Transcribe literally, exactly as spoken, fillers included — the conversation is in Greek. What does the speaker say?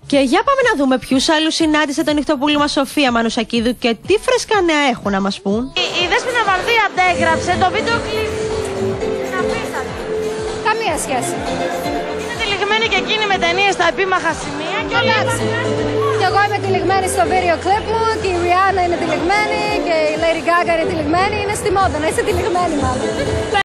Και για πάμε να δούμε ποιους άλλους συνάντησε το νυχτοπούλι μας Σοφία Μανουσακίδου και τι φρέσκα νέα έχουν να μας πούν. Η, η Δέσποινα Βαρδί αντέγραψε το βίντεο κλιπ. Να πείσατε. Καμία σχέση. Είναι τυλιγμένη και εκείνη με ταινίες στα επίμαχα σημεία και όλα αυτά. Και εγώ είμαι τυλιγμένη στο βίντεο κλιπ μου και η Ριάννα είναι τυλιγμένη και η Lady Gaga είναι τυλιγμένη. Είναι στη μόδα να είσαι τυλιγμένη μάλλον.